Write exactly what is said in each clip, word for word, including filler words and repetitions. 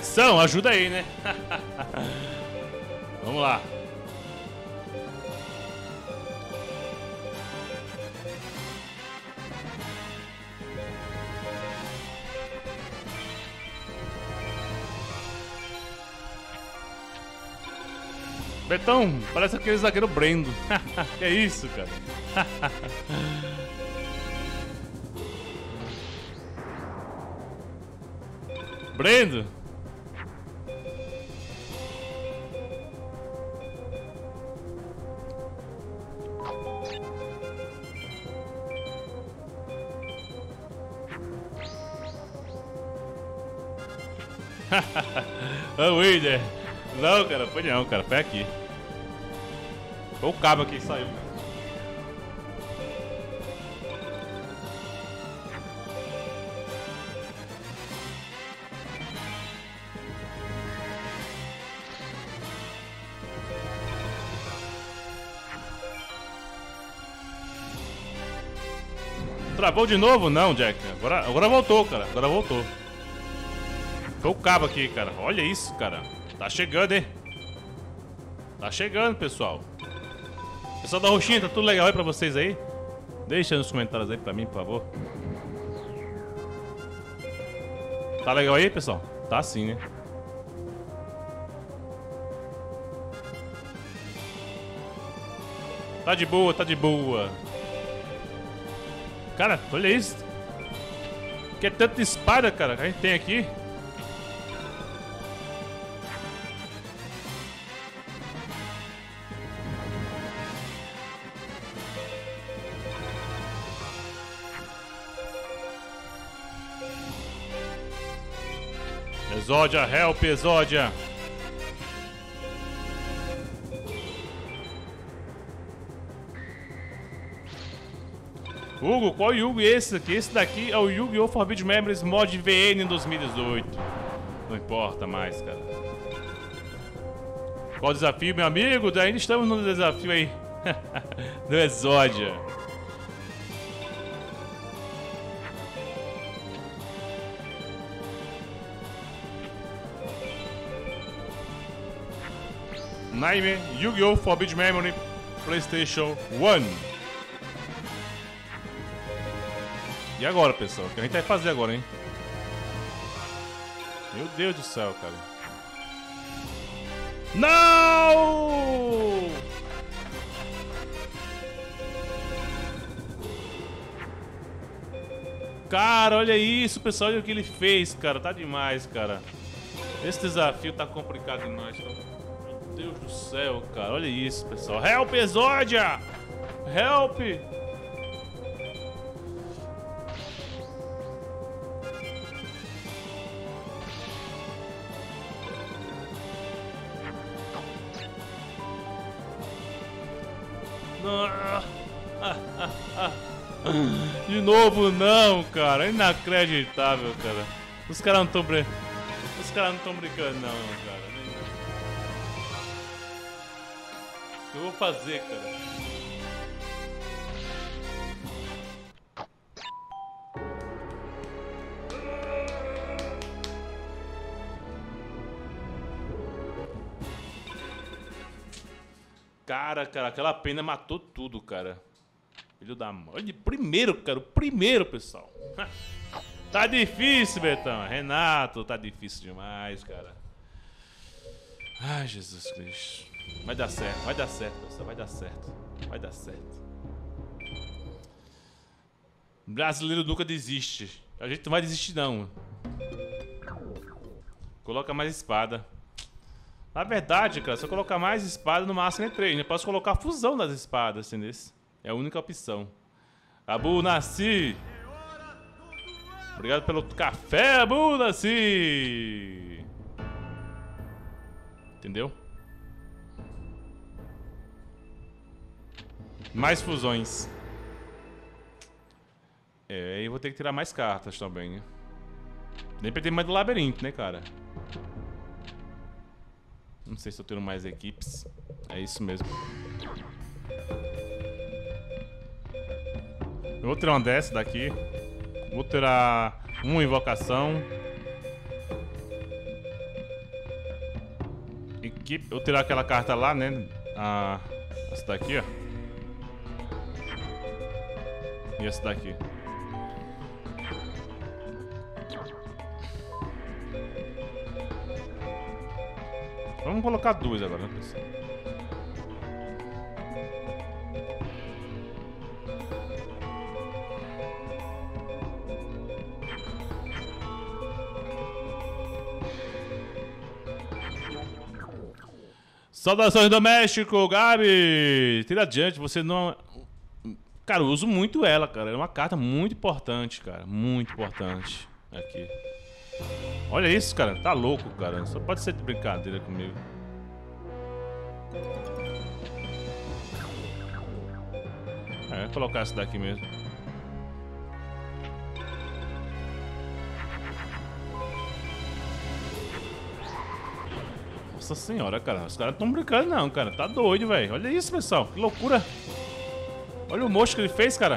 conexão, ajuda aí, né? Vamos lá. Betão, parece aquele zagueiro Brendo. Que é isso, cara? Brendo? Ô, Wilder. Não, cara, foi não, cara, foi aqui. Foi o cabo aqui que saiu. Travou de novo? Não, Jack. Agora, agora voltou, cara. Agora voltou. Foi o cabo aqui, cara. Olha isso, cara. Tá chegando, hein? Tá chegando, pessoal. Pessoal da Roxinha, tá tudo legal aí pra vocês aí? Deixa nos comentários aí pra mim, por favor. Tá legal aí, pessoal? Tá sim, né? Tá de boa, tá de boa. Cara, olha isso. Que é tanta espada, cara, que a gente tem aqui. Exódia, help, Exódia. Hugo, qual Yugo é esse aqui? Esse daqui é o Yu-Gi-Oh! Forbidden Memories Mod V N dois mil e dezoito. Não importa mais, cara. Qual o desafio, meu amigo? Ainda estamos no desafio aí do Exódia. Nightmare, Yu-Gi-Oh! Forbidden Memory, PlayStation um. E agora, pessoal? O que a gente vai fazer agora, hein? Meu Deus do céu, cara. Não! Cara, olha isso, pessoal. Olha o que ele fez, cara. Tá demais, cara. Esse desafio tá complicado demais, cara. Meu Deus do céu, cara. Olha isso, pessoal. Help, Exódia! Help! De novo não, cara. Inacreditável, cara. Os caras não estão brin... Os caras não estão brincando não, cara. O que eu vou fazer, cara? Cara, cara, aquela pena matou tudo, cara. Filho da mãe. Olha, primeiro, cara, o primeiro, pessoal. Tá difícil, Betão. Renato, tá difícil demais, cara. Ai, Jesus Cristo. Vai dar certo, vai dar certo, pessoal. Vai dar certo. Vai dar certo. Brasileiro nunca desiste. A gente não vai desistir, não. Coloca mais espada. Na verdade, cara, se eu colocar mais espada, no máximo é três. Eu posso colocar a fusão das espadas, entendeu? É a única opção. Abu Nassi. Obrigado pelo café, Abu Nassi. Entendeu? Mais fusões. É, e vou ter que tirar mais cartas também, né? Nem perder mais do labirinto, né, cara? Não sei se eu tenho mais equipes. É isso mesmo. Eu vou tirar uma dessa daqui. Vou tirar uma invocação. Equipe. Eu tirar aquela carta lá, né? Ah, essa daqui, ó. E essa daqui. Vamos colocar duas agora, né, pessoal? Saudações do México, Gabi! Tira adiante, você não... Cara, eu uso muito ela, cara. É uma carta muito importante, cara. Muito importante. Aqui. Olha isso, cara. Tá louco, cara. Só pode ser de brincadeira comigo. É, vou colocar essa daqui mesmo. Nossa senhora, cara. Os caras não estão brincando não, cara. Tá doido, velho. Olha isso, pessoal. Que loucura. Olha o mocho que ele fez, cara.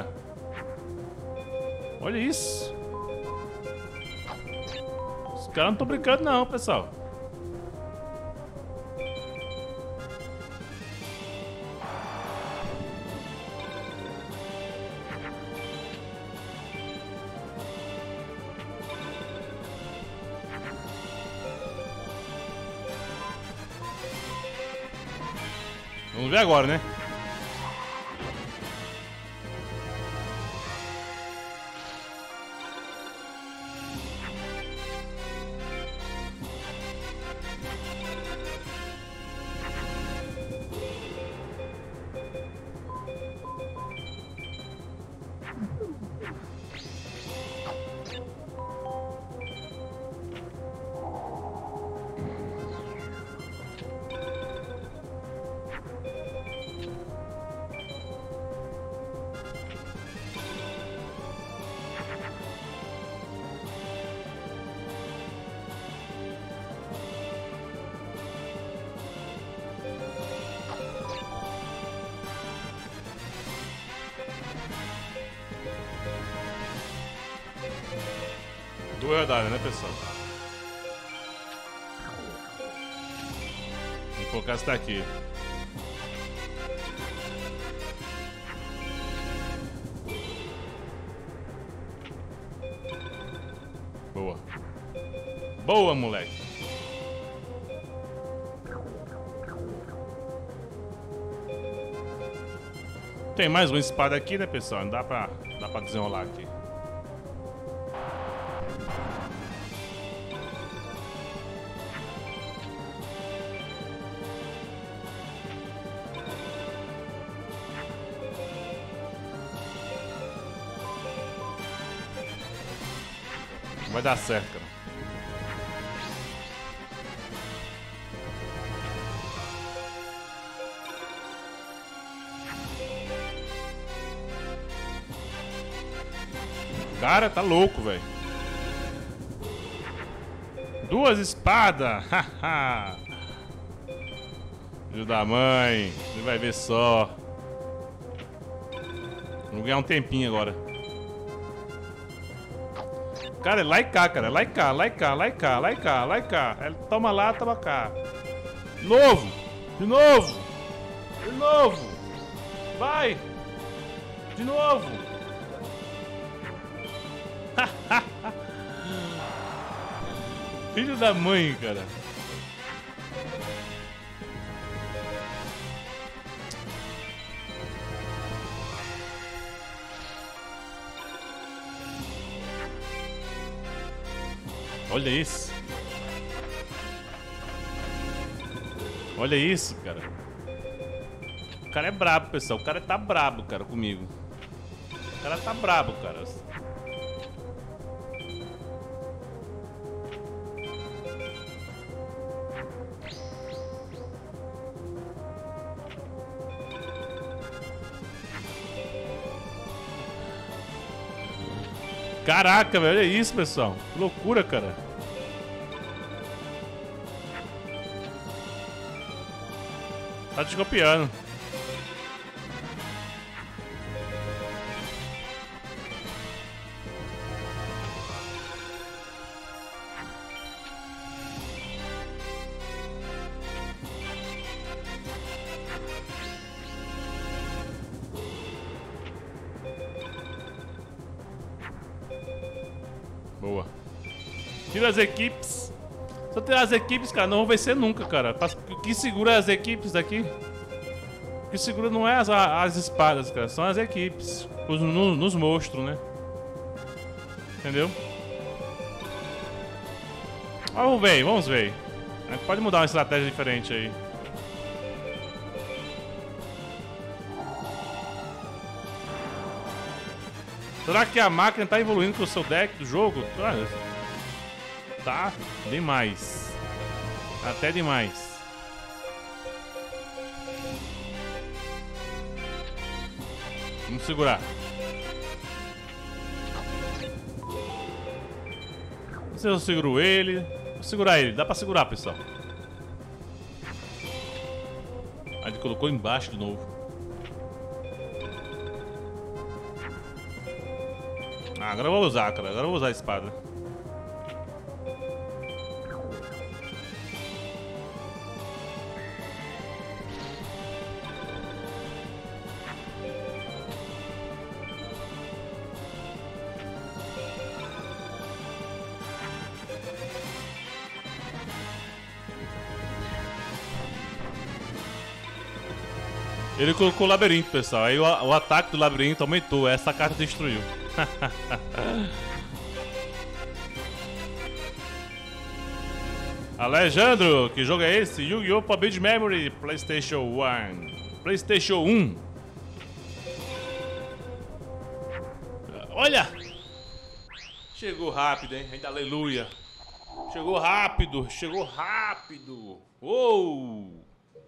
Olha isso. Os caras não estão brincando não, pessoal. Vamos ver agora, né? Duas rodadas, né, pessoal? Vou colocar essa daqui. Boa. Boa, moleque. Tem mais uma espada aqui, né, pessoal? Não dá pra, dá pra desenrolar aqui. Vai dar certo, cara. Cara, tá louco, velho. Duas espadas. Filho da mãe. Você vai ver só. Vamos ganhar um tempinho agora. Cara, é lá e cá, cara. É lá e cá, lá e cá, lá e cá, lá e cá, lá e cá. É, toma lá, toma cá. De novo. De novo. De novo. Vai. De novo. Filho da mãe, cara. Olha isso. Olha isso, cara. O cara é brabo, pessoal. O cara tá brabo, cara, comigo. O cara tá brabo, cara. Caraca, velho, olha isso, pessoal. Que loucura, cara. Tá te copiando. Tira as equipes. Se eu tirar as equipes, cara, não vou vencer nunca, cara. O que segura as equipes daqui? O que segura não é as, as espadas, cara. São as equipes. Os, no, nos monstros, né? Entendeu? Vamos ver, vamos ver. Pode mudar uma estratégia diferente aí. Será que a máquina tá evoluindo com o seu deck do jogo? Tá demais. Até demais. Vamos segurar. Não sei se eu seguro ele. Vou segurar ele. Dá pra segurar, pessoal. Aí ele colocou embaixo de novo. Ah, agora eu vou usar, cara. Agora eu vou usar a espada. Ele colocou o labirinto, pessoal. Aí o, o ataque do labirinto aumentou. Essa carta destruiu. Alejandro, que jogo é esse? Yu-Gi-Oh! Forbidden Memory, PlayStation um. PlayStation um. Olha! Chegou rápido, hein? Ainda aleluia. Chegou rápido, chegou rápido. Uou!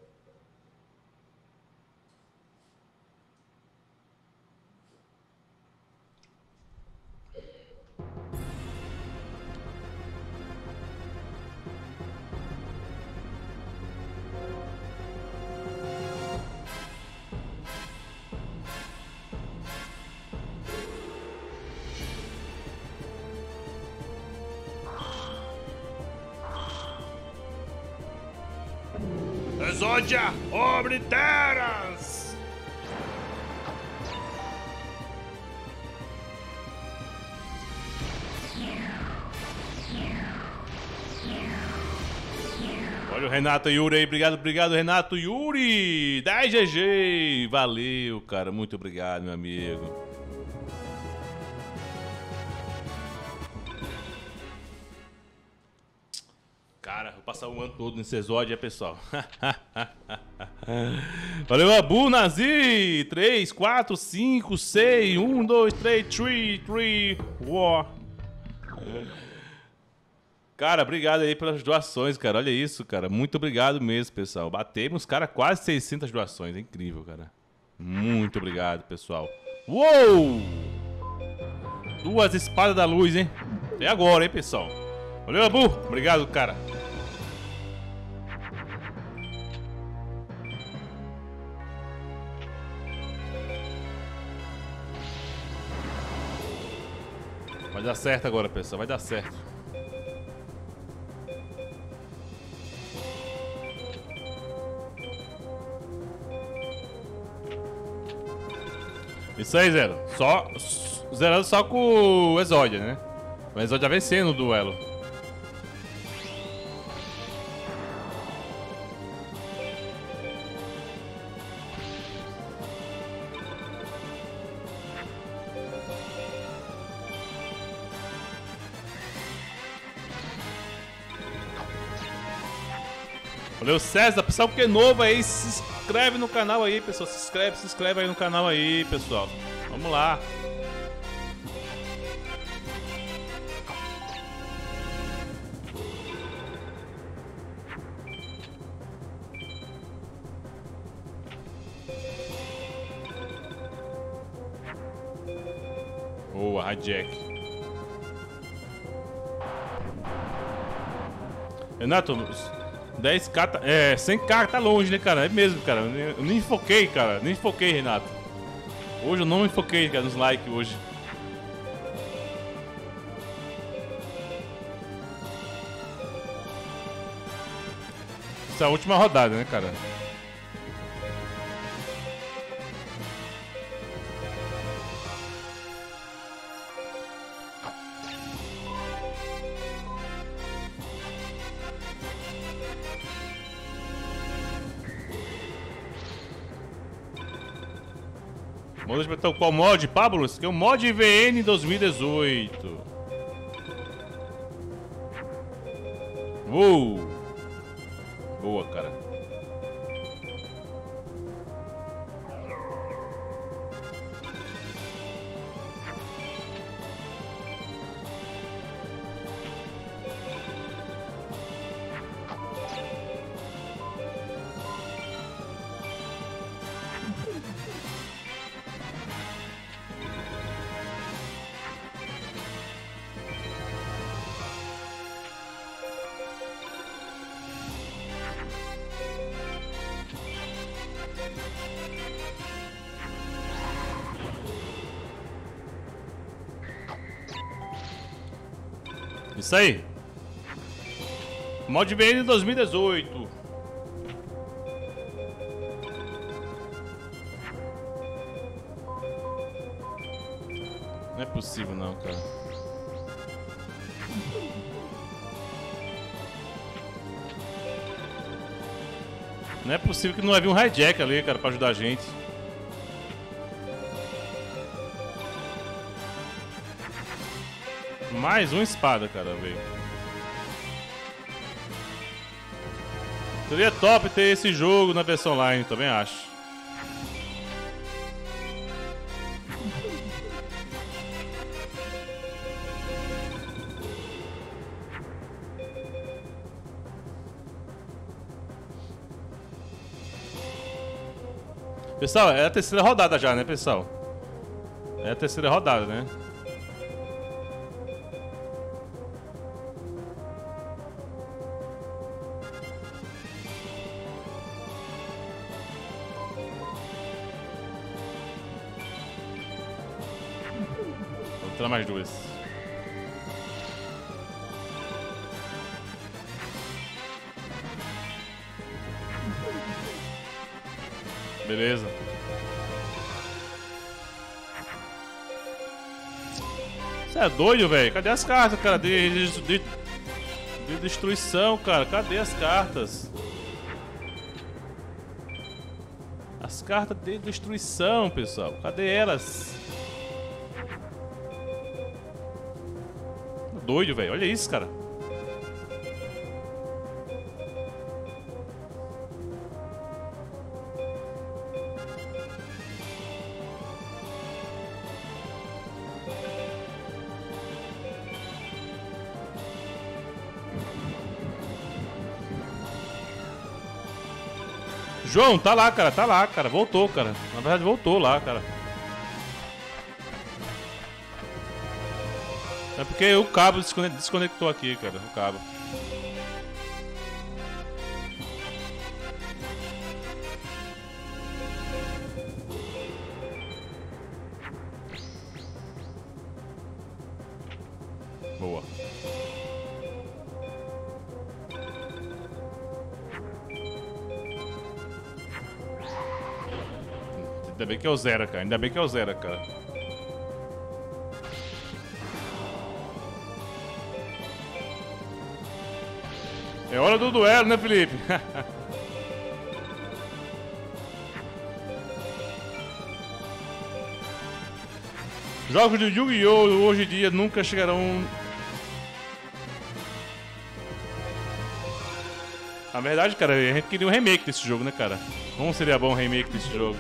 Exódia, obliteras! Olha o Renato Yuri aí, obrigado, obrigado Renato Yuri! dez G G! Valeu, cara, muito obrigado, meu amigo. Cara, vou passar o ano todo nesse Exódia, pessoal. Valeu, Abu Nazi! três, quatro, cinco, seis, um, dois, três, três, três, war. Cara, obrigado aí pelas doações, cara. Olha isso, cara. Muito obrigado mesmo, pessoal. Batemos, cara, quase seiscentas doações. É incrível, cara. Muito obrigado, pessoal. Uou! Duas espadas da luz, hein? É agora, hein, pessoal. Valeu, Abu. Obrigado, cara. Vai dar certo agora, pessoal. Vai dar certo. Isso aí, Zero. Só... Zerando só com o Exódia, né? O Exódia vencendo o duelo. Valeu, César. Pessoal que é novo aí, se inscreve no canal aí, pessoal. Se inscreve, se inscreve aí no canal aí, pessoal. Vamos lá. Boa, hijack. Renato, dez K, tá, é, cem K tá longe, né, cara? É mesmo, cara. Eu nem foquei, cara. Nem foquei, Renato. Hoje eu não me foquei, cara, nos likes hoje. Essa é a última rodada, né, cara? Vamos botar qual mod, Pablo? Esse aqui é o mod I V N dois mil e dezoito. Uou! Boa, cara. Isso aí. Mod I V N dois mil e dezoito. Não é possível não, cara. Não é possível que não vai vir um hijack ali, cara, pra ajudar a gente. Mais uma espada, cara, veio. Seria top ter esse jogo na versão online, também acho. Pessoal, é a terceira rodada já, né, pessoal? É a terceira rodada, né? Vou tirar mais duas. Beleza. Você é doido, velho? Cadê as cartas, cara? De, de, de, de destruição, cara. Cadê as cartas? As cartas de destruição, pessoal. Cadê elas? Doido, velho. Olha isso, cara. João, tá lá, cara, tá lá, cara. Voltou, cara. Na verdade, voltou lá, cara. É porque o cabo desconectou aqui, cara. O cabo. Boa. Ainda bem que é o zero, cara. Ainda bem que é o zero, cara. É hora do duelo, né, Felipe? Jogos de Yu-Gi-Oh! Hoje em dia nunca chegarão... Na verdade, cara, a gente queria um remake desse jogo, né, cara? Como seria bom um remake desse jogo?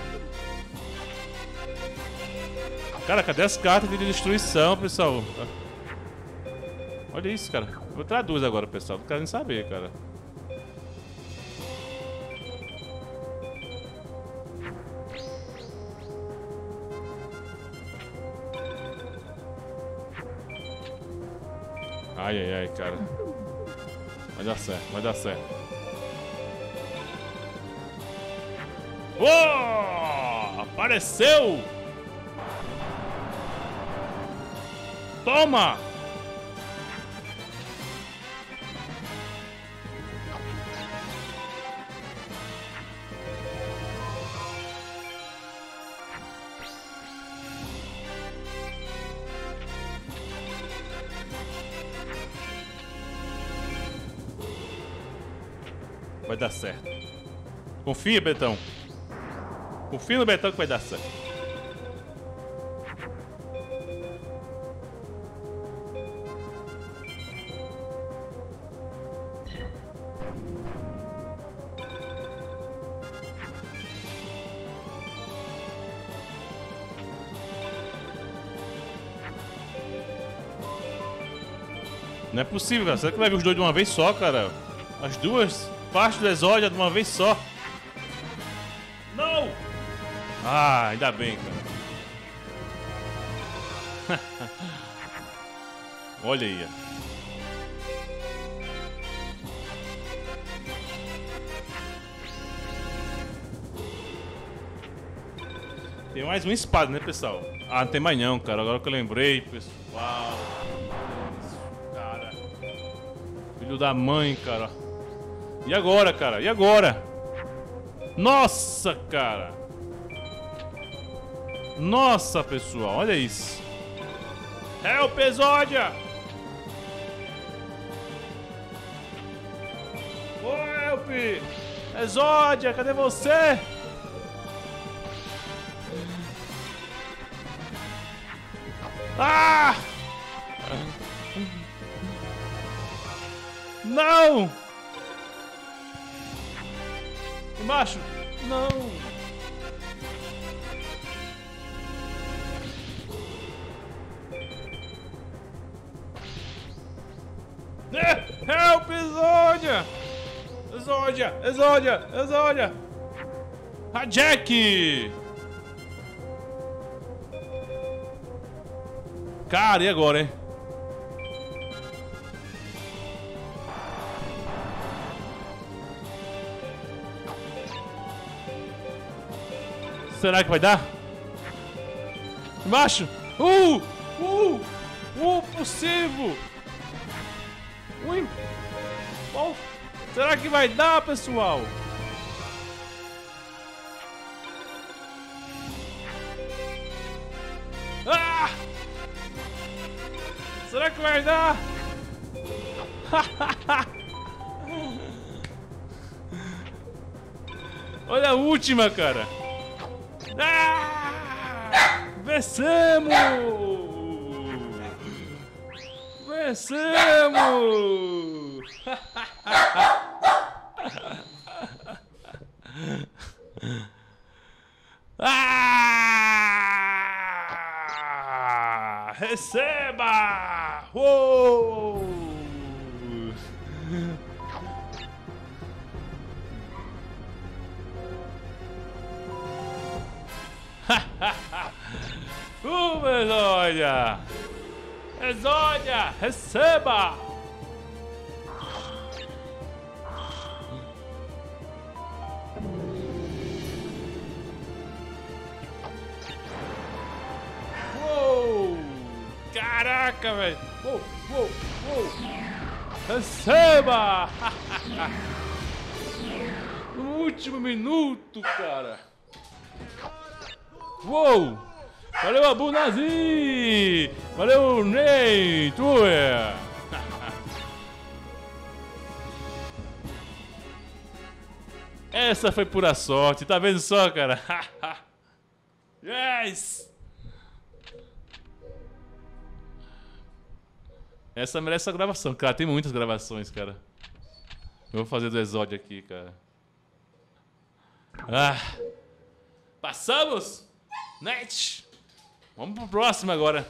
Cara, cadê as cartas de destruição, pessoal? Olha isso, cara. Vou traduzir agora, pessoal. Não quero nem saber, cara. Ai, ai, ai, cara. Vai dar certo, vai dar certo. Uou! Apareceu! Toma! Vai dar certo. Confia, Betão. Confia no Betão que vai dar certo. Não é possível, cara. Será que vai vir os dois de uma vez só, cara? As duas partes do Exódia de uma vez só. Não! Ah, ainda bem, cara. Olha aí. Tem mais uma espada, né, pessoal? Ah, não tem mais não, cara. Agora que eu lembrei, pessoal. Cara. Filho da mãe, cara. E agora, cara? E agora? Nossa, cara. Nossa, pessoal. Olha isso. Help, Exódia! Ô, Help! Exódia, cadê você? Ah! Não! Embaixo! Não! Help, Exódia! Exódia! Exódia! Exódia! A Jack! Cara, e agora, hein? Será que vai dar? Embaixo! Uh! Uh! Uh! Possível! Ui! Oh, será que vai dar, pessoal? Ah! Será que vai dar? Olha a última, cara. Ah! Vencemos! Vencemos! Ah! Receba! Uou! Uh, Exódia! Exódia! Receba! Uou! Caraca, velho! Uou, uou, uou! Receba! No último minuto, cara! Uou! Valeu, Abu Nazi! Valeu, Ney! Tuer! Essa foi pura sorte, tá vendo só, cara? Yes! Essa merece a gravação, cara. Tem muitas gravações, cara. Eu vou fazer do Exódia aqui, cara. Ah! Passamos! Net! Vamos pro próximo agora.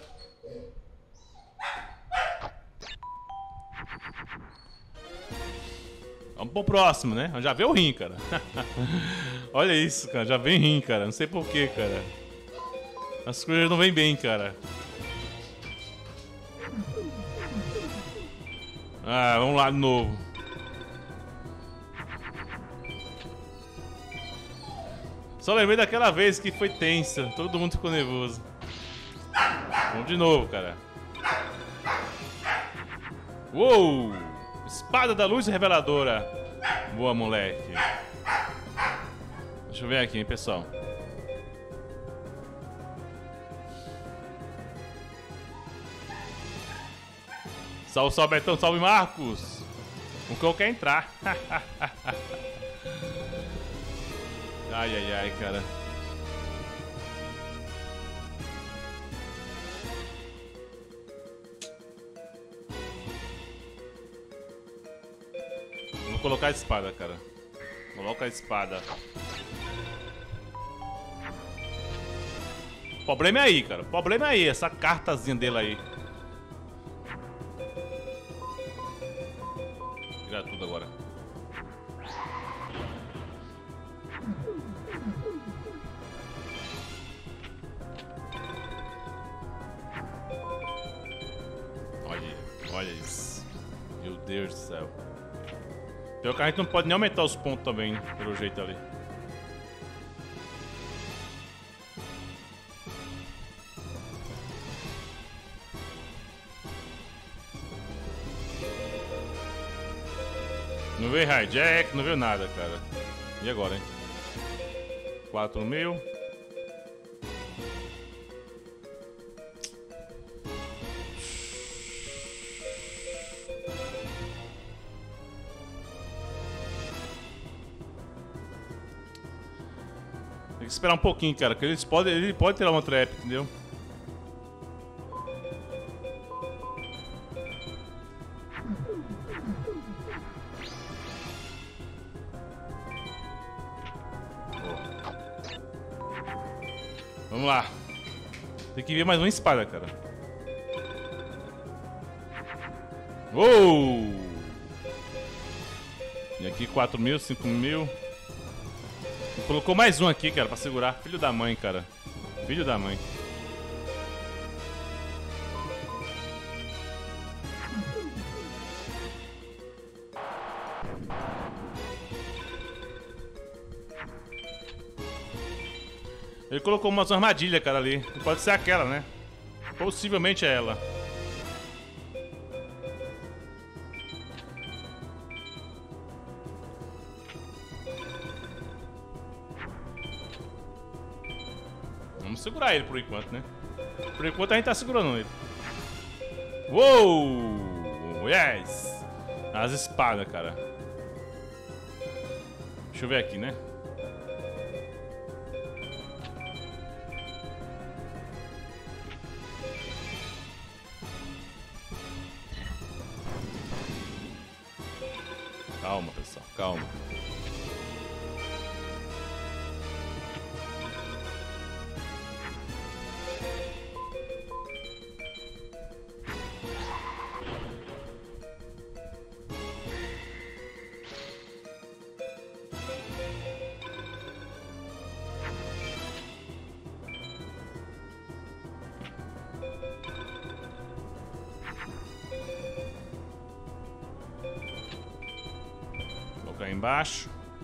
Vamos pro próximo, né? Já veio o rim, cara. Olha isso, cara. Já vem rim, cara. Não sei porquê, cara. As coisas não vêm bem, cara. Ah, vamos lá de novo. Só lembrei daquela vez que foi tensa. Todo mundo ficou nervoso. Vamos de novo, cara. Uou! Espada da luz reveladora. Boa, moleque. Deixa eu ver aqui, hein, pessoal. Salve, salve, Betão. Salve, Marcos. O cão quer entrar. Ai, ai, ai, cara. Vou colocar a espada, cara. Coloca a espada. O problema é aí, cara. O problema é aí, essa cartazinha dele aí. Pior que a gente não pode nem aumentar os pontos também, pelo jeito ali. Não veio hijack, não veio nada, cara. E agora, hein? quatro mil. Tem que esperar um pouquinho, cara, que eles podem, ele pode tirar uma trap, entendeu? Vamos lá. Tem que ver mais uma espada, cara. Uou! E aqui quatro mil, cinco mil. Colocou mais um aqui, cara, pra segurar. Filho da mãe, cara. Filho da mãe. Ele colocou umas armadilhas, cara, ali. Pode ser aquela, né? Possivelmente é ela. Vamos segurar ele por enquanto, né? Por enquanto a gente tá segurando ele. Uou! Yes! As espadas, cara. Deixa eu ver aqui, né? Calma, pessoal, calma. Colocar embaixo.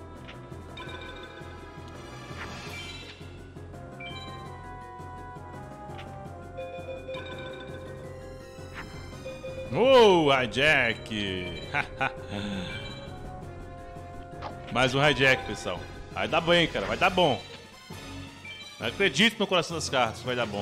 Oh, hijack! Mais um hijack, pessoal. Vai dar bem, cara, vai dar bom. Eu acredito no coração das cartas, vai dar bom.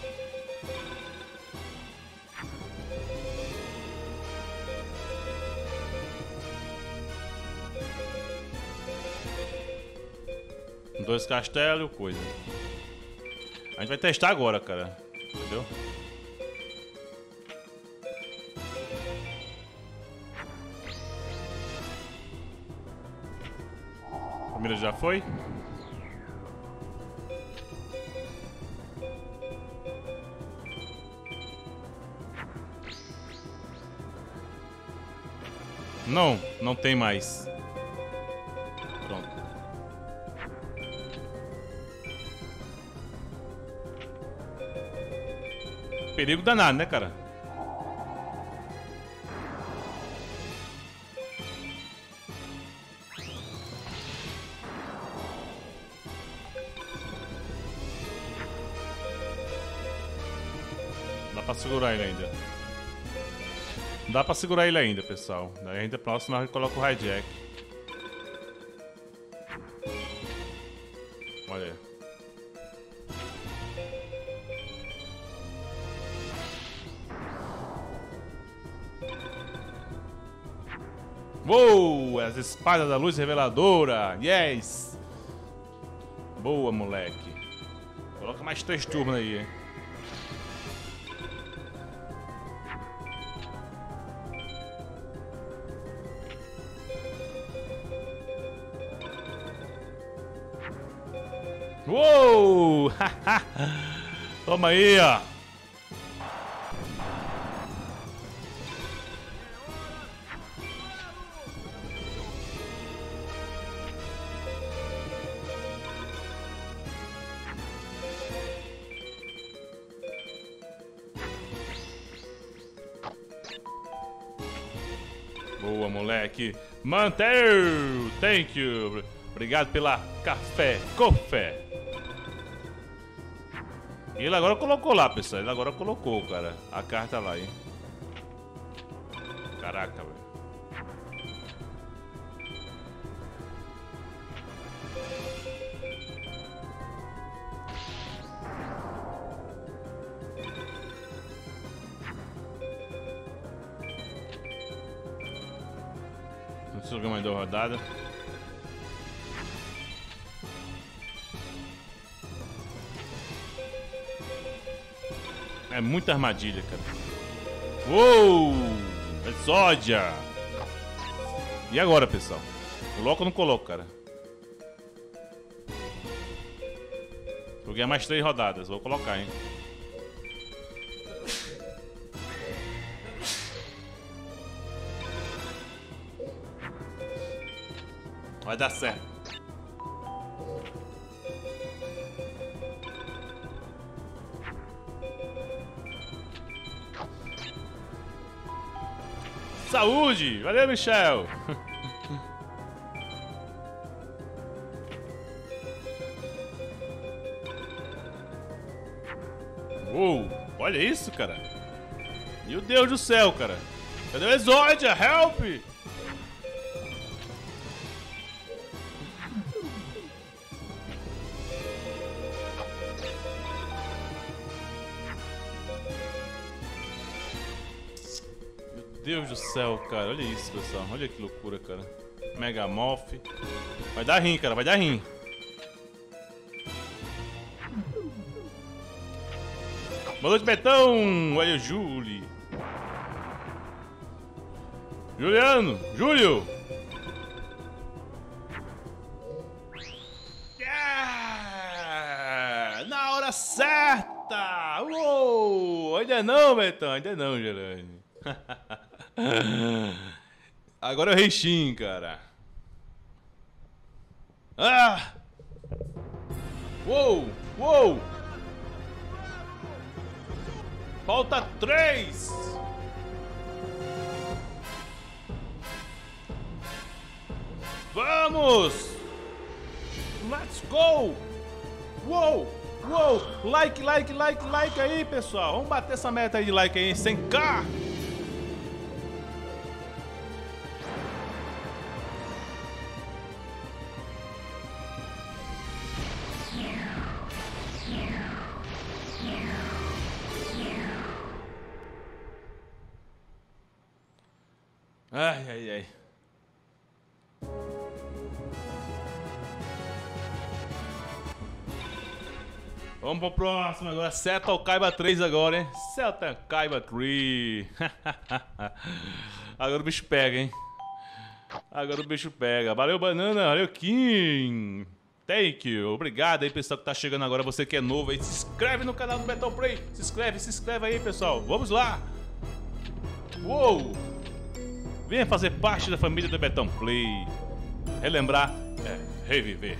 Dois castelos, coisa. A gente vai testar agora, cara. Entendeu? A primeira já foi. Não, não tem mais. Pronto. Perigo danado, né, cara? Dá pra segurar ele ainda. Dá pra segurar ele ainda, pessoal. Daí ainda próximo a gente coloca o hijack. Olha aí. Uou! As espadas da luz reveladora! Yes! Boa, moleque. Coloca mais três turmas aí, hein? Uou! Toma aí, ó. Boa, moleque. Manteu. Thank you. Obrigado pela café. Café. Ele agora colocou lá, pessoal. Ele agora colocou, cara. A carta lá, hein. Caraca, velho. Não sei o que mais deu rodada. É muita armadilha, cara. Uou! Exódia! E agora, pessoal? Coloca ou não coloco, cara? Vou ganhar mais três rodadas. Vou colocar, hein? Vai dar certo. Saúde! Valeu, Michel! Uou! Olha isso, cara! Meu Deus do céu, cara! Cadê o Exódia? Help! Meu Deus do céu, cara. Olha isso, pessoal. Olha que loucura, cara. Megamorph. Vai dar rim, cara. Vai dar rim. Boa noite, Betão. Olha o Júlio. Juliano. Júlio. Yeah! Na hora certa. Uou! Ainda não, Betão. Ainda não, Gerani. Agora é o Reishin, cara. Ah! Uou! Uou! Falta três! Vamos! Let's go! Uou! Uou! Like, like, like, like aí, pessoal! Vamos bater essa meta aí de like aí, cem k! Ai, ai, ai. Vamos pro próximo agora. Setal Kaiba três agora, hein? Setal Kaiba três. Agora o bicho pega, hein? Agora o bicho pega. Valeu, Banana. Valeu, Kim. Thank you. Obrigado aí, pessoal que tá chegando agora. Você que é novo aí, se inscreve no canal do Betão Play. Se inscreve, se inscreve aí, pessoal. Vamos lá. Uou. Venha fazer parte da família do Betão Play. Relembrar é reviver.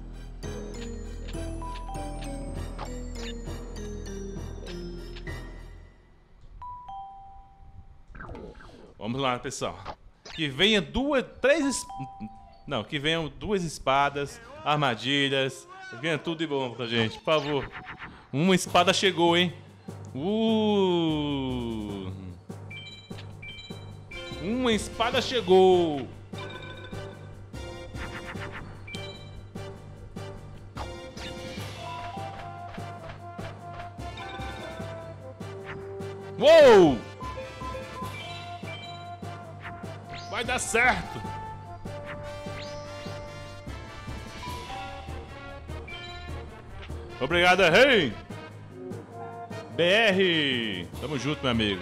Vamos lá, pessoal. Que venha duas, três... Não, que venham duas espadas, armadilhas. Venha tudo de bom pra gente, por favor. Uma espada chegou, hein? Uh... Uma espada chegou. Uou! Vai dar certo. Obrigado, Rei. B R. Tamo junto, meu amigo.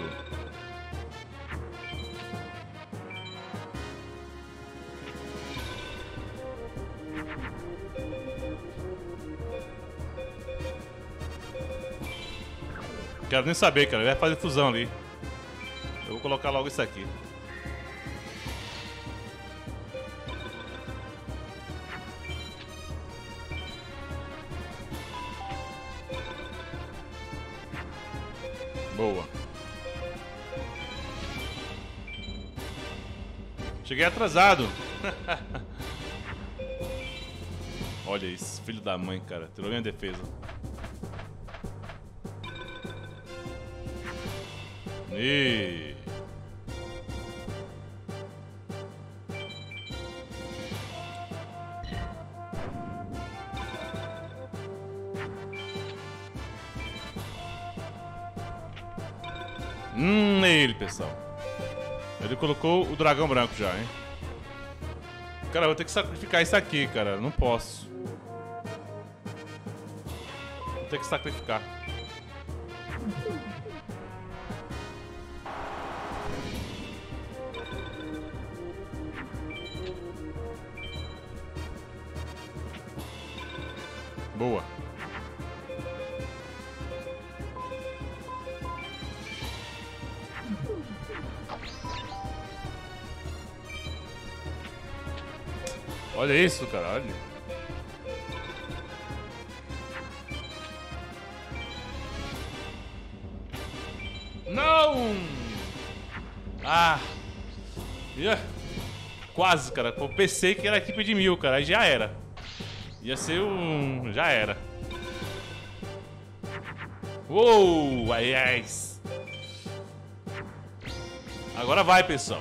Quero nem saber, cara. Vai fazer fusão ali. Eu vou colocar logo isso aqui. Boa. Cheguei atrasado. Olha isso, filho da mãe, cara. Tirou minha defesa. E... Hum, é ele, pessoal. Ele colocou o dragão branco já, hein? Cara, eu vou ter que sacrificar isso aqui, cara. Não posso. Vou ter que sacrificar. Boa. Olha isso, caralho. Não! Ah! Yeah. Quase, cara. Eu pensei que era a equipe de mil, cara. Aí já era. Ia ser um... Já era. Uou! Ai, ai. Agora vai, pessoal.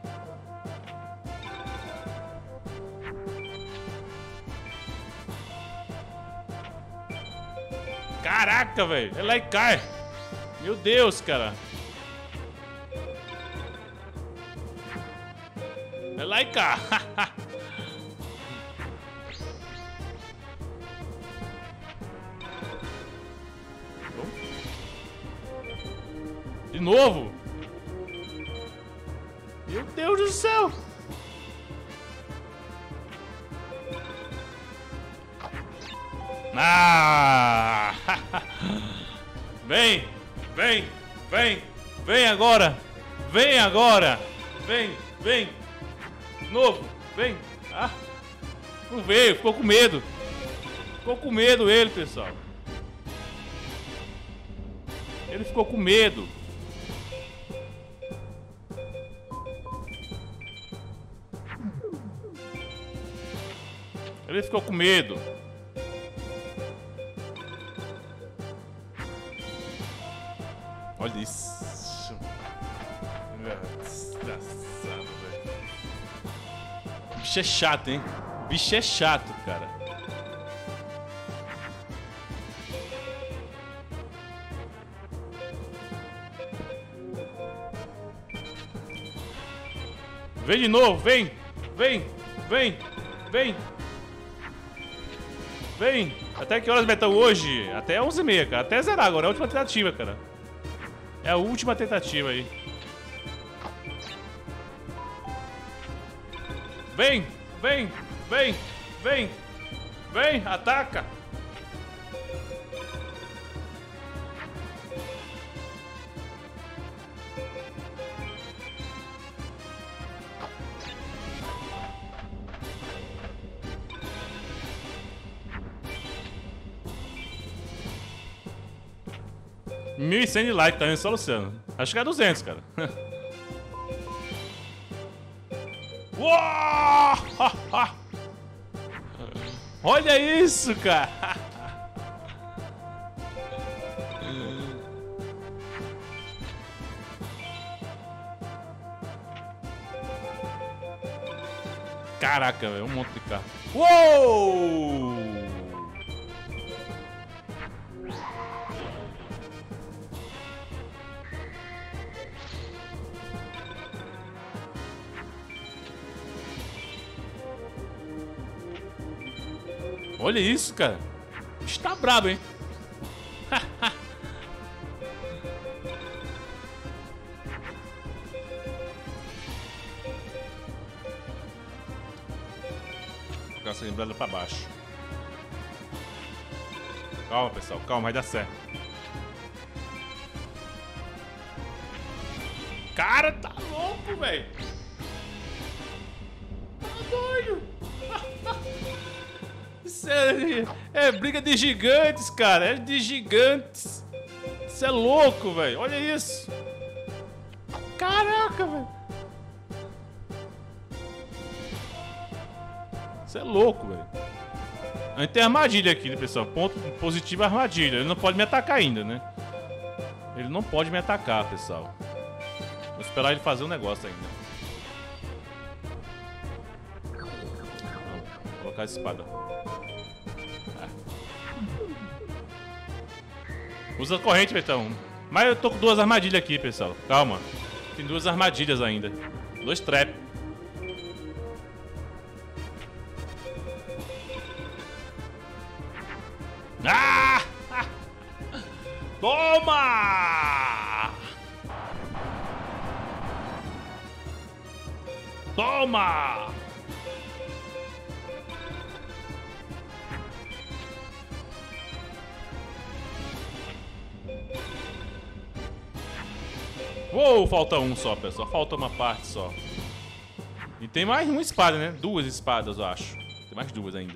Caraca, velho. Ela aí cai. Meu Deus, cara. Ela aí cai. De novo? Meu Deus do céu. Ah! Vem, vem, vem, vem agora, vem agora, vem, vem, novo, vem. Ah, não veio, ficou com medo, ficou com medo ele, pessoal. Ele ficou com medo. Ele ficou com medo. Olha isso. Desgraçado, velho. O bicho é chato, hein? O bicho é chato, cara. Vem de novo, vem! Vem! Vem! Vem! Vem! Até que horas metão hoje? Até onze e meia, cara. Até zerar agora. É a última tentativa, cara. É a última tentativa aí. Vem! Vem! Vem! Vem! Vem! Ataca! mil e cem de like também, só Luciano. Acho que é duzentos, cara. Uou! Olha isso, cara. Caraca, velho, um monte de carro. Uou! Olha isso, cara. O bicho tá brabo, hein? Vou ficar essa lembrada pra baixo. Calma, pessoal. Calma, vai dar certo. Cara, tá louco, velho. Tá doido. Isso é, é briga de gigantes, cara. É de gigantes. Isso é louco, velho. Olha isso. Caraca, velho. Você é louco, velho. A gente tem armadilha aqui, né, pessoal? Ponto positivo é armadilha. Ele não pode me atacar ainda, né? Ele não pode me atacar, pessoal. Vou esperar ele fazer um negócio ainda. Vou colocar a espada. Ah. Usa a corrente, Betão. Mas eu tô com duas armadilhas aqui, pessoal. Calma. Tem duas armadilhas ainda. Dois trap. Ah! Toma! Toma! Uou, falta um só, pessoal. Falta uma parte só. E tem mais uma espada, né? Duas espadas, eu acho. Tem mais duas ainda.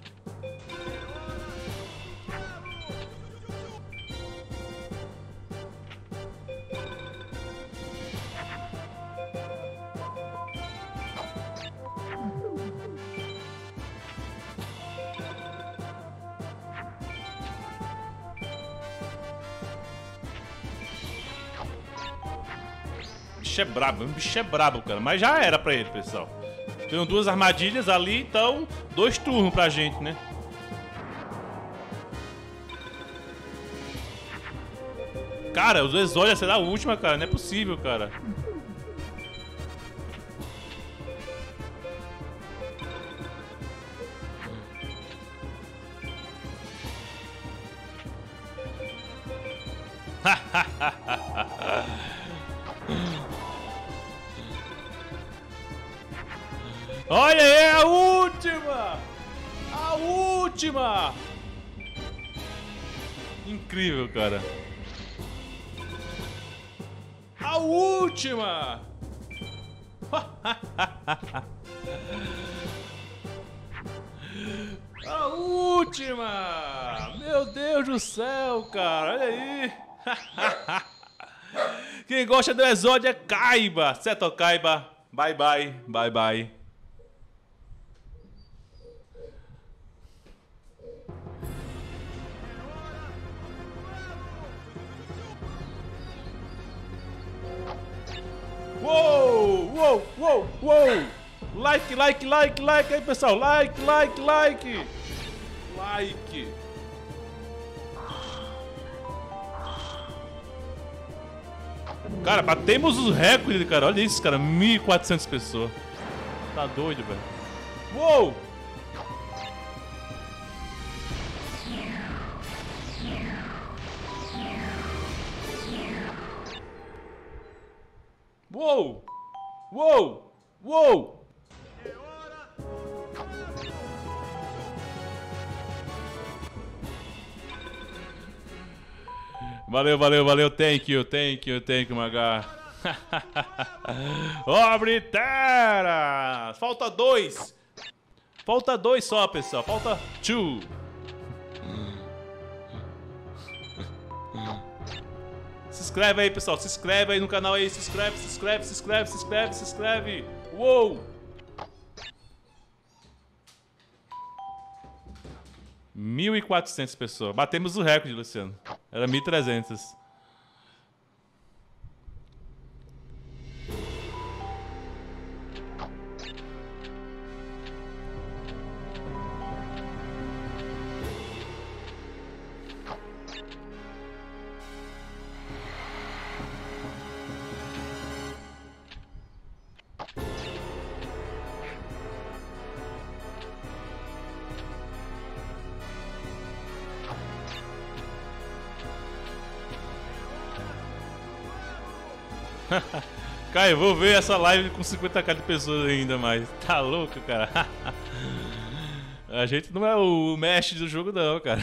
O bicho é brabo, o bicho é brabo, cara. Mas já era pra ele, pessoal. Tem duas armadilhas ali, então dois turnos pra gente, né? Cara, os exódios será a última, cara. Não é possível, cara. Olha aí, a última! A última! Incrível, cara. A última! A última! Meu Deus do céu, cara. Olha aí. Quem gosta do exódio é Kaiba. Certo, Kaiba? Bye, bye. Bye, bye. Uou, uou, uou, uou. Like, like, like, like aí, pessoal. Like, like, like. Like. Cara, batemos os recordes, cara. Olha isso, cara. mil e quatrocentas pessoas. Tá doido, velho. Uou. Uou! Uou! Uou! Valeu, valeu, valeu. Thank you, thank you, thank you, Maga. Obritera! Falta dois. Falta dois só, pessoal. Falta two. Se inscreve aí, pessoal. Se inscreve aí no canal aí. Se inscreve, se inscreve, se inscreve, se inscreve, se inscreve. Uou! mil e quatrocentas pessoas. Batemos o recorde, Luciano. Era mil e trezentas. Caio, vou ver essa live com cinquenta k de pessoas ainda mais. Tá louco, cara? A gente não é o mestre do jogo não, cara.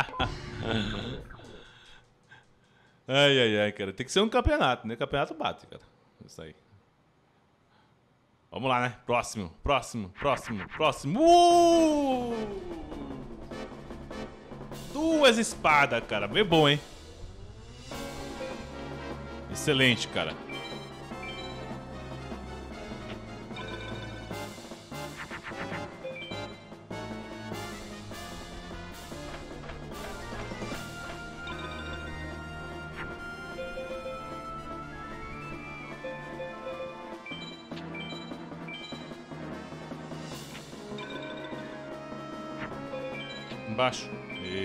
Ai, ai, ai, cara. Tem que ser um campeonato, né? Campeonato bate, cara. Isso aí. Vamos lá, né? Próximo, próximo, próximo, próximo. Uh! Duas espadas, cara. Bem bom, hein? Excelente, cara. Embaixo. E...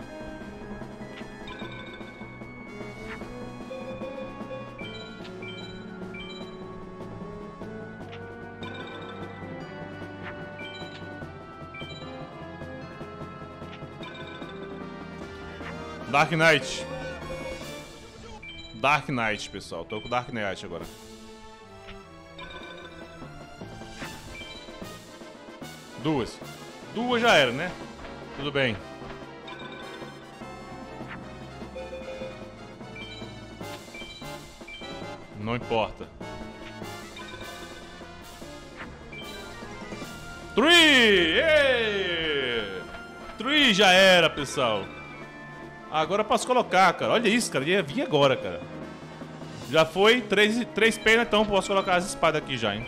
Dark Knight. Dark Knight, pessoal. Tô com Dark Knight agora. Duas. Duas já era, né? Tudo bem. Não importa. Three! Ei! Three já era, pessoal. Agora eu posso colocar, cara. Olha isso, cara. Ia vir agora, cara. Já foi. Três, três penas, então posso colocar as espadas aqui já, hein.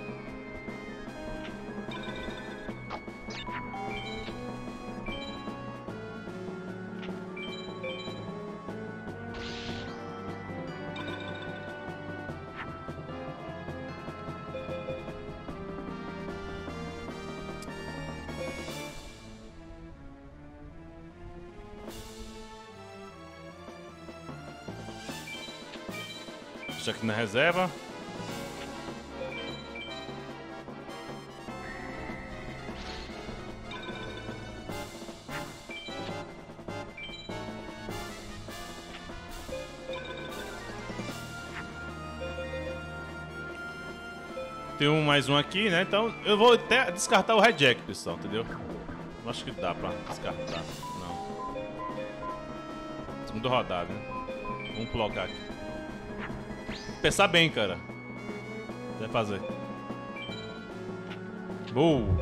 Deixa aqui na reserva. Tem um mais um aqui, né? Então eu vou até descartar o Red Jack, pessoal, entendeu? Não acho que dá pra descartar. Não. Segunda rodada, né? Vamos colocar aqui. Pensar bem, cara. Vai fazer. Boa.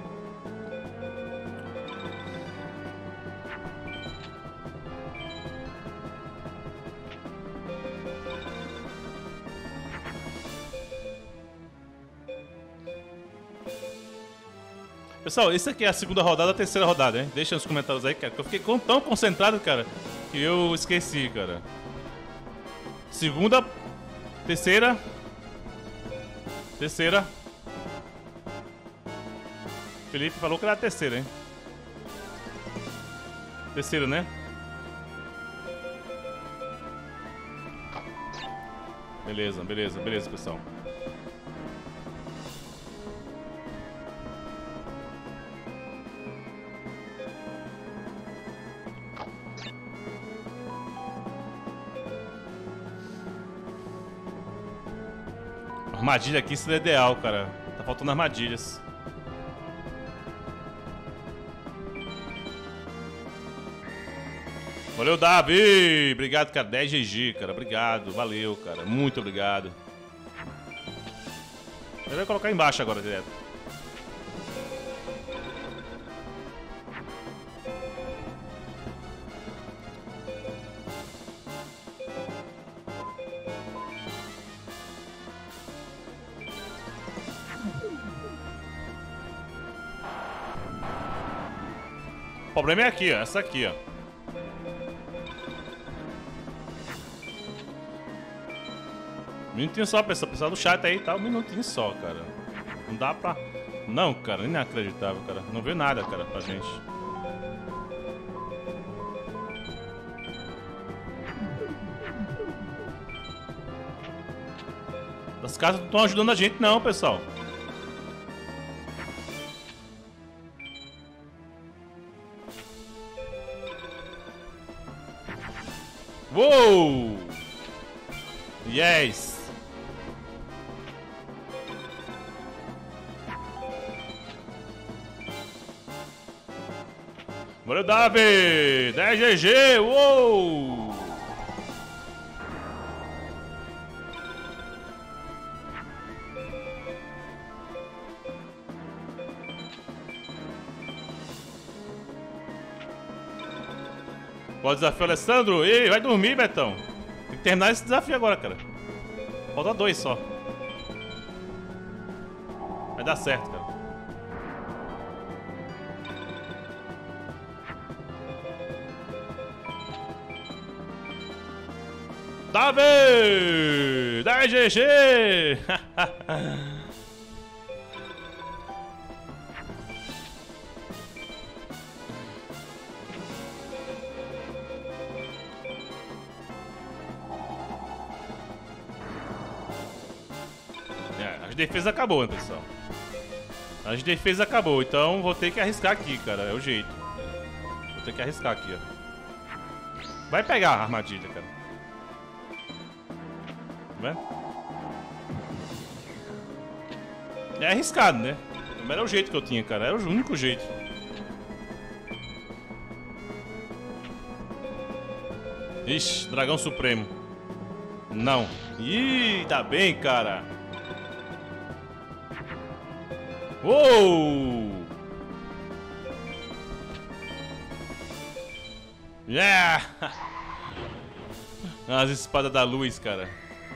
Pessoal, esse aqui é a segunda rodada, a terceira rodada, hein? Deixa nos comentários aí, cara. Eu fiquei tão concentrado, cara, que eu esqueci, cara. Segunda... Terceira. Terceira. Felipe falou que era a terceira, hein? Terceira, né? Beleza, beleza, beleza, pessoal. Armadilha aqui seria ideal, cara. Tá faltando armadilhas. Valeu, Davi! Obrigado, cara. dez G G, cara. Obrigado. Valeu, cara. Muito obrigado. Eu vou colocar embaixo agora, direto. O problema é aqui, ó. Essa aqui, ó. Um minutinho só, pessoal. Pessoal do chat aí, tá? Um minutinho só, cara. Não dá pra... Não, cara. Inacreditável, cara. Não veio nada, cara, pra gente. As casas não estão ajudando a gente, não, pessoal. Uou! Yes! Valeu, Davi! dez G G! Uou! Qual desafio, Alessandro? Ei, vai dormir, Betão. Tem que terminar esse desafio agora, cara. Falta dois só. Vai dar certo, cara. Davi! dez G G! As defesas acabou, né, pessoal? As defesas acabou, então vou ter que arriscar aqui, cara. É o jeito. Vou ter que arriscar aqui, ó. Vai pegar a armadilha, cara. Tá vendo? É arriscado, né? Mas era o jeito que eu tinha, cara. Era o único jeito. Ixi, dragão supremo. Não. Ih, tá bem, cara. Uou! Yeah! As espadas da luz, cara.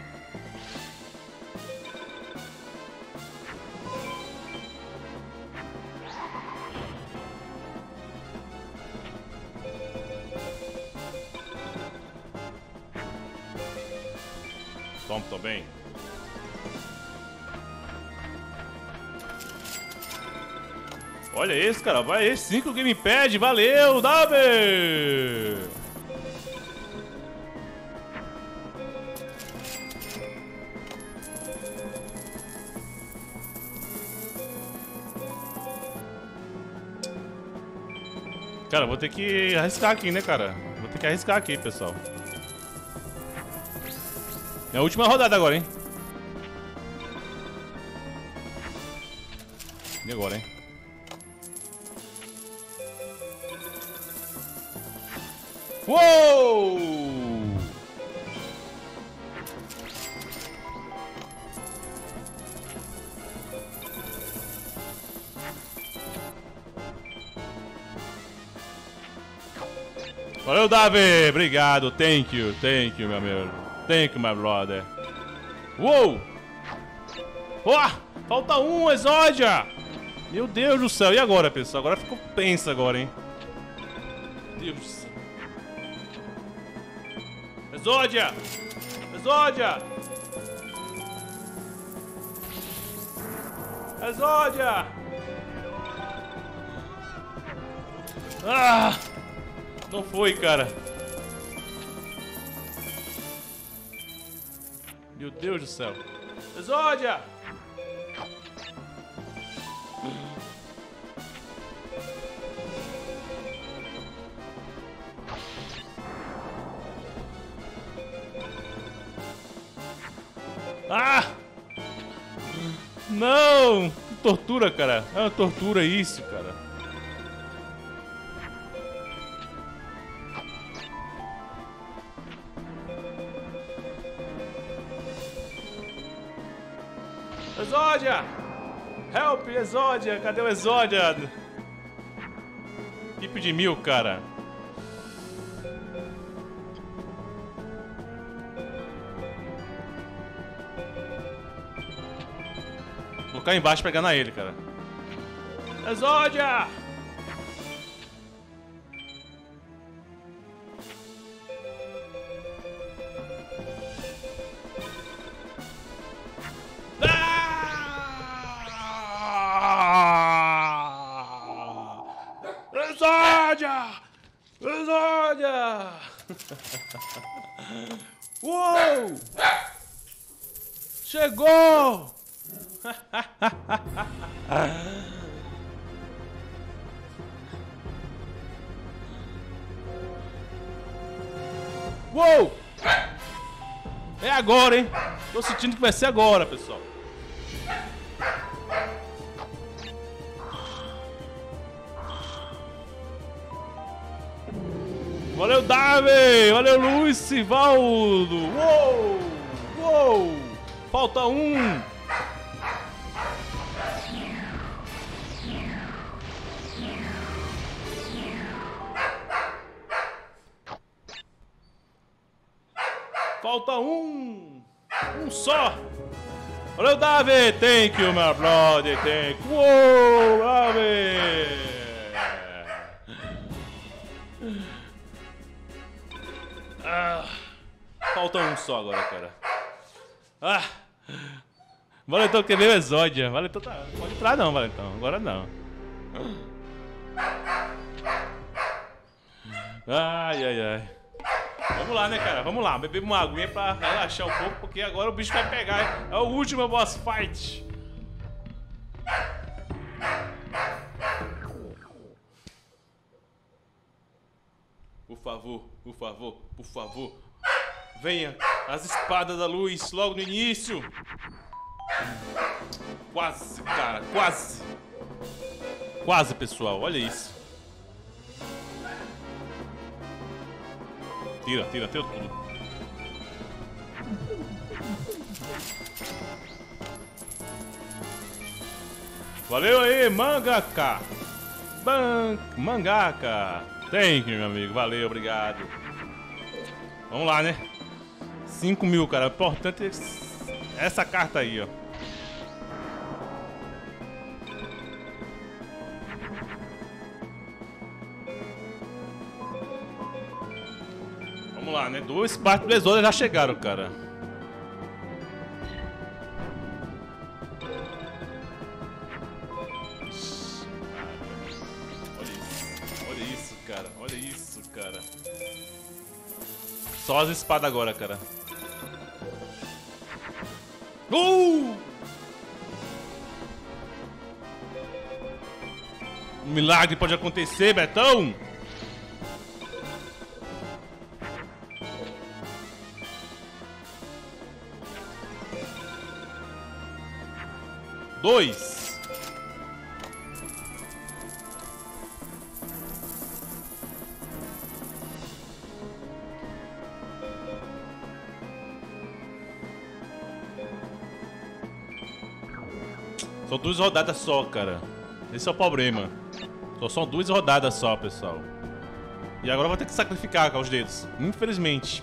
Toma, tô bem. Olha esse, cara. Vai esse cinco gamepad. Valeu, Davi! Cara, vou ter que arriscar aqui, né, cara? Vou ter que arriscar aqui, pessoal. É a última rodada agora, hein? E agora, hein? Uou! Valeu, Davi! Obrigado, thank you, thank you, meu amigo. Thank you, my brother. Uou! Oh, falta um, Exódia! Meu Deus do céu, e agora, pessoal? Agora ficou tenso agora, hein? Deus do céu. Exódia! Exódia! Exódia! Ah! Não foi, cara. Meu Deus do céu. Exódia! Ah! Não! Que tortura, cara. É uma tortura isso, cara. Exódia! Help, Exódia! Cadê o Exódia? Equipe de mil, cara. Vou colocar embaixo pra enganar ele, cara. Exódia! Exódia! Exódia! Uou! Chegou! Uou! É agora, hein? Tô sentindo que vai ser agora, pessoal. Valeu, Davi! Valeu, Luiz Sivaldo! Uou! Uou! Falta um! Falta um! Um só! Valeu, Davi! Thank you, my brother! Thank you! Uou, Davi! Ah, falta um só agora, cara. Ah! Valentão quer ver o Exódia. Valentão tá. Pode entrar não, Valentão. Agora não. Ai, ai, ai. Vamos lá, né, cara? Vamos lá. Beber uma aguinha pra relaxar um pouco, porque agora o bicho vai pegar. É o último boss fight. Por favor, por favor, por favor. Venha as espadas da luz logo no início. Quase, cara, quase. Quase, pessoal, olha isso. Tira, tira, tira tudo. Valeu aí, mangaka. Ban... Mangaka. Thank you, meu amigo. Valeu, obrigado. Vamos lá, né? cinco mil, cara. Importante é essa carta aí, ó. Vamos lá, né? Dois Spark Blazers já chegaram, cara. Olha isso, cara. Olha isso, cara. Só as espadas agora, cara. Uh! Um milagre pode acontecer, Betão. Dois. São duas rodadas só, cara. Esse é o problema. Só são duas rodadas só, pessoal. E agora eu vou ter que sacrificar com os dedos. Infelizmente.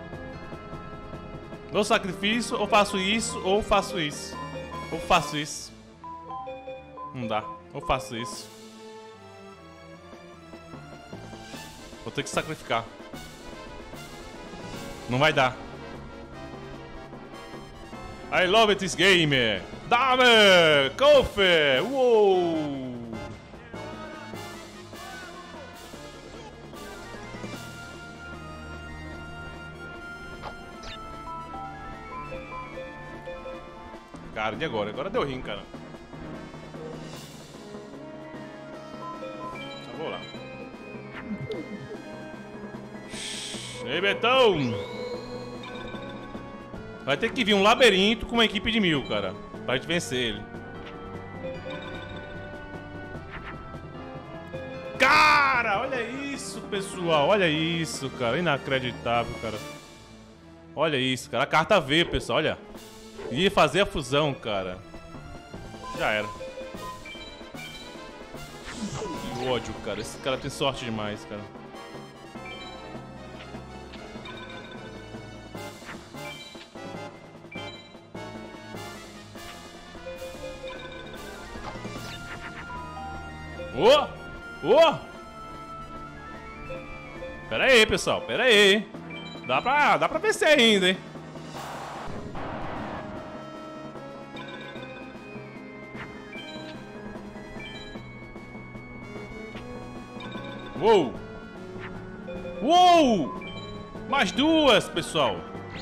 Ou sacrifício, ou faço isso, ou faço isso. Ou faço isso. Não dá. Ou faço isso. Vou ter que sacrificar. Não vai dar. I love this game. Dame! Kofi! Uou! Cara, e agora? Agora deu rim, cara. Eu vou lá. Ei, Betão! Vai ter que vir um labirinto com uma equipe de mil, cara. Pra gente vencer ele. Cara, olha isso, pessoal. Olha isso, cara. Inacreditável, cara. Olha isso, cara. A carta veio, pessoal. Olha. Ia fazer a fusão, cara. Já era. Que ódio, cara. Esse cara tem sorte demais, cara. Ô! Ô! Pera aí, pessoal. Pera aí. Dá pra, dá pra vencer ainda, hein? Uou! Uou! Mais duas, pessoal.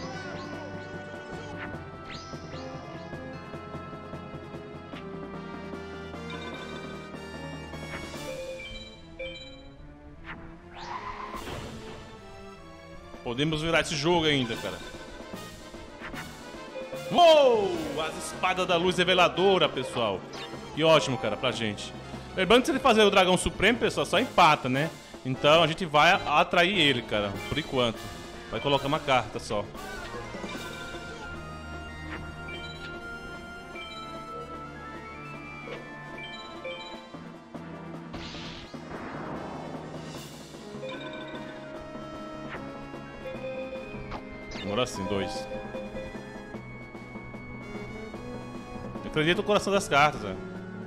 Podemos virar esse jogo ainda, cara. Uou! As espadas da luz reveladora, pessoal. Que ótimo, cara, pra gente. Lembrando que se ele fazer o dragão supremo, pessoal, só empata, né? Então a gente vai atrair ele, cara, por enquanto. Vai colocar uma carta só. Demora assim, dois. Eu acredito no coração das cartas, velho.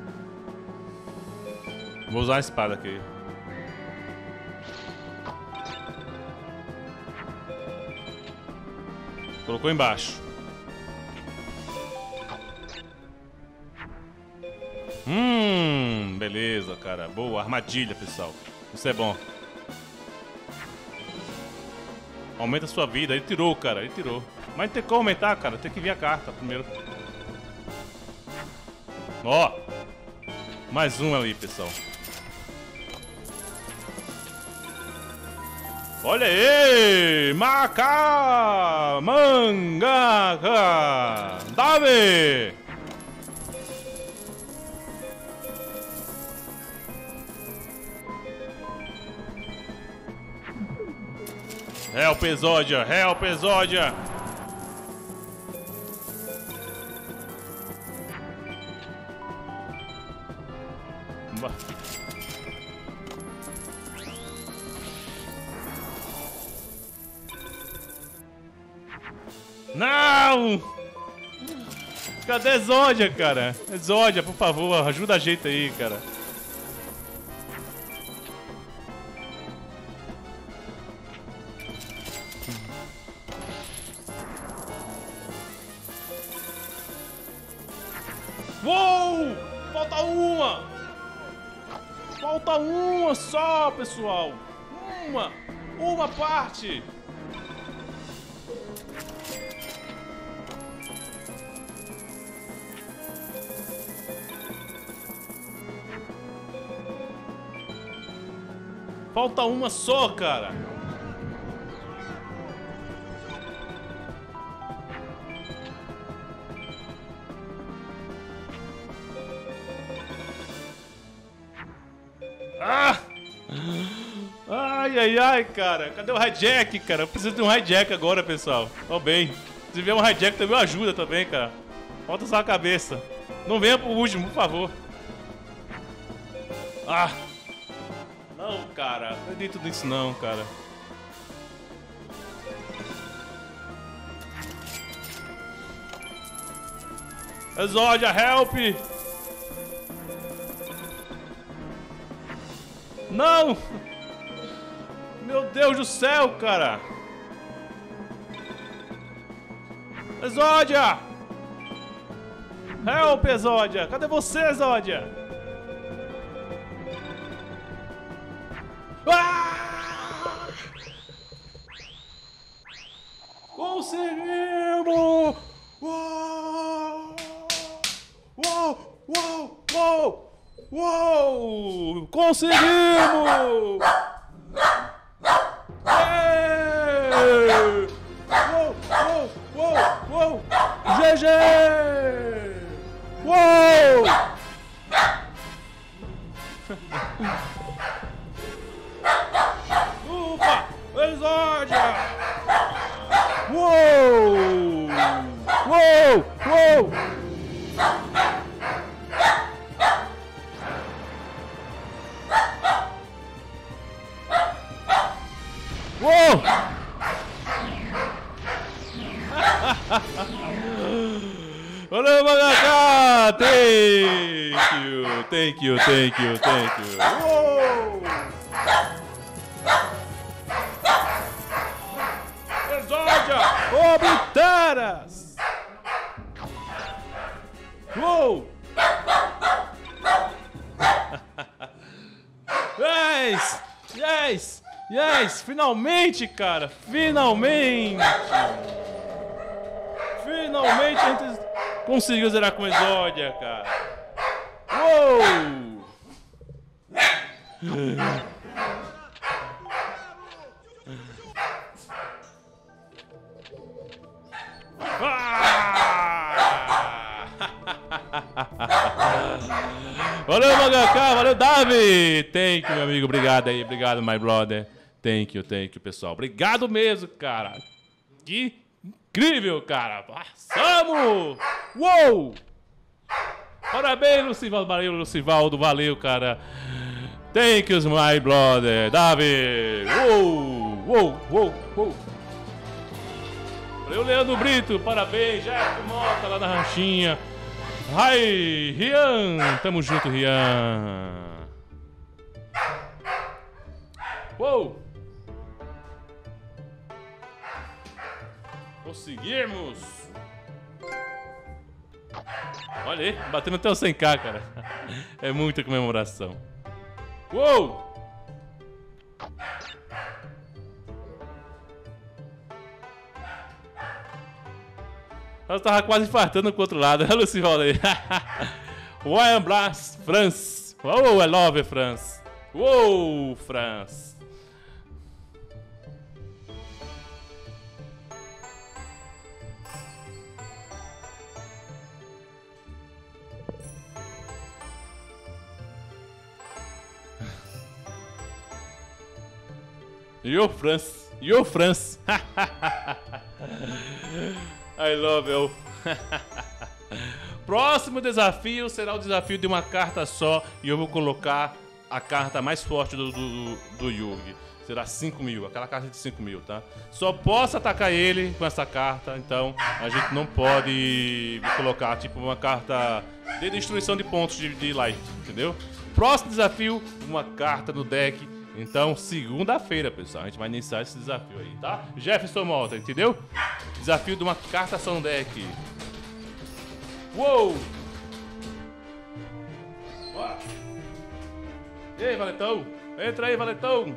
Vou usar a espada aqui. Colocou embaixo. Hum, beleza, cara. Boa, armadilha, pessoal. Isso é bom. Aumenta a sua vida. Ele tirou, cara. Ele tirou. Mas tem como aumentar, cara. Tem que vir a carta primeiro. Ó. Mais um ali, pessoal. Olha aí! Maca! Mangaka! Dave! Help, Exódia! Help, Exódia! Não! Cadê Exódia, cara? Exódia, por favor, ajuda a gente aí, cara. Uou! Falta uma! Falta uma só, pessoal! Uma! Uma parte! Falta uma só, cara! Ah! Ai, ai, ai, cara. Cadê o hijack, cara? Eu preciso de um hijack agora, pessoal. Ó bem. Se vier um hijack também ajuda também, cara. Falta só a cabeça. Não venha pro último, por favor. Ah! Não, cara. Não acredito nisso não, cara. Exódia, help! Não! Meu Deus do céu, cara! Exódia! Help, Exódia! Cadê você, Exódia? Ah! Conseguimos! Uou! Uou! Uou! Uou! Uou! Conseguimos! Ei! Uou! Uou! Uou! Uou! G G! Uou! Ufa! Exódia! Uou! Uou! Uou! Uou! Valeu, Mangaka! Thank you, thank you, thank you, thank you. Uou! Exódia! Obteras! Uou! Yes! Yes! Yes! Finalmente, cara! Finalmente! Finalmente a gente conseguiu zerar com Exódia, cara! Uou! Valeu, Mangaka! Valeu, Davi! Thank you, meu amigo. Obrigado aí. Obrigado, my brother. Thank you, thank you, pessoal. Obrigado mesmo, cara. Que incrível, cara. Passamos! Uou! Parabéns, Lucivaldo. Valeu, Lucivaldo. Valeu, cara. Thank you, my brother. Davi! Uou! Uou! Uou! Uou! Valeu, Leandro Brito. Parabéns. Jeff Mota lá na ranchinha. Ai, Rian. Tamo junto, Rian. Uou! Conseguimos! Olha aí, batendo até o cem K, cara. É muita comemoração. Uou! Nós tava quase infartando pro outro lado. Olha o Lucivaldo aí. Ryan Blas, France. Oh, I love France. Uou, France. Yo, France. Yo, France. I love you. Próximo desafio será o desafio de uma carta só. E eu vou colocar a carta mais forte do, do, do Yugi. Será cinco mil, aquela carta de cinco mil, tá? Só posso atacar ele com essa carta. Então a gente não pode colocar tipo uma carta de destruição de pontos de, de light, entendeu? Próximo desafio, uma carta no deck. Então, segunda-feira, pessoal, a gente vai iniciar esse desafio aí, tá? Jefferson Mota, entendeu? Desafio de uma carta só no deck. Uou! Bora! E aí, Valetão? Entra aí, Valetão!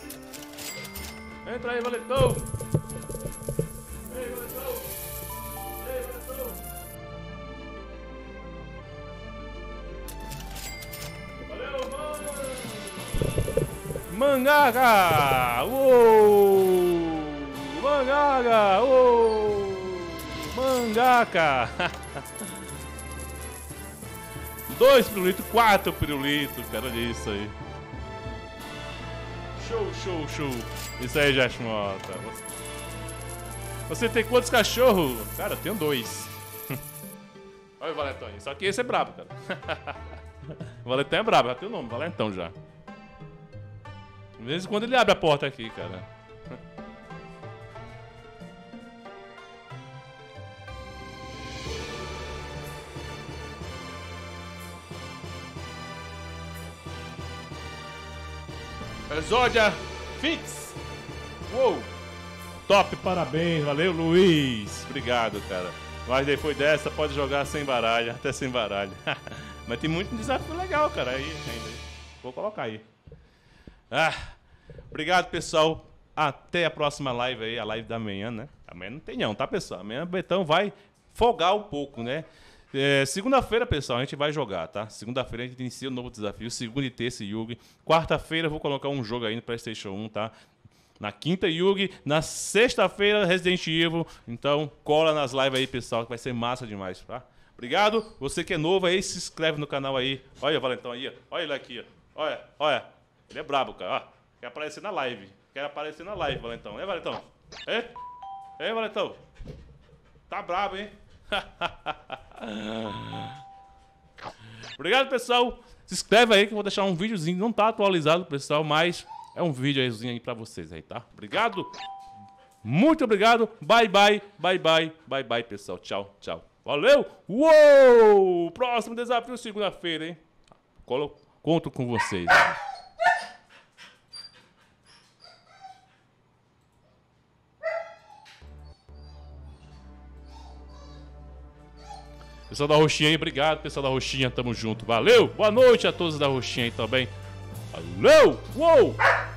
Entra aí, Valetão! Ei, Valetão! Ei, Valetão! Valeu, mano! Mangaga! Uou! Mangaga! Uou! Mangaka! Dois pirulitos, quatro pirulitos, cara, olha isso aí. Show, show, show. Isso aí, Jefferson Mota. Você tem quantos cachorros? Cara, eu tenho dois. Olha o Valentão aí. Só que esse é brabo, cara. O Valentão é brabo, já tem o nome, Valentão já. De vez em quando ele abre a porta aqui, cara. Exódia Fix. Uou. Top, parabéns. Valeu, Luiz. Obrigado, cara. Mas depois dessa, pode jogar sem baralho, até sem baralho. Mas tem muito desafio legal, cara. Aí, ainda. Vou colocar aí. Ah, obrigado, pessoal. Até a próxima live aí, a live da manhã, né? Amanhã não tem não, tá, pessoal? Amanhã o Betão vai folgar um pouco, né? É, segunda-feira, pessoal, a gente vai jogar, tá? Segunda-feira a gente inicia um novo desafio. Segunda e terça, Yugi. Quarta-feira eu vou colocar um jogo aí no PlayStation um, tá? Na quinta, Yugi. Na sexta-feira, Resident Evil. Então, cola nas lives aí, pessoal, que vai ser massa demais, tá? Obrigado. Você que é novo aí, se inscreve no canal aí. Olha o Valentão aí, ó. Olha ele aqui, ó. Olha, olha. Ele é brabo, cara. Ó, quer aparecer na live. Quer aparecer na live, Valentão. É, Valentão? É? É, Valentão? Tá brabo, hein? Obrigado, pessoal. Se inscreve aí que eu vou deixar um videozinho. Não tá atualizado, pessoal, mas é um vídeo aí pra vocês aí, tá? Obrigado. Muito obrigado. Bye, bye. Bye, bye. Bye, bye, pessoal. Tchau, tchau. Valeu. Uou! Próximo desafio segunda-feira, hein? Conto com vocês. Pessoal da Roxinha aí, obrigado, pessoal da Roxinha, tamo junto, valeu, boa noite a todos da Roxinha aí também, valeu, uou!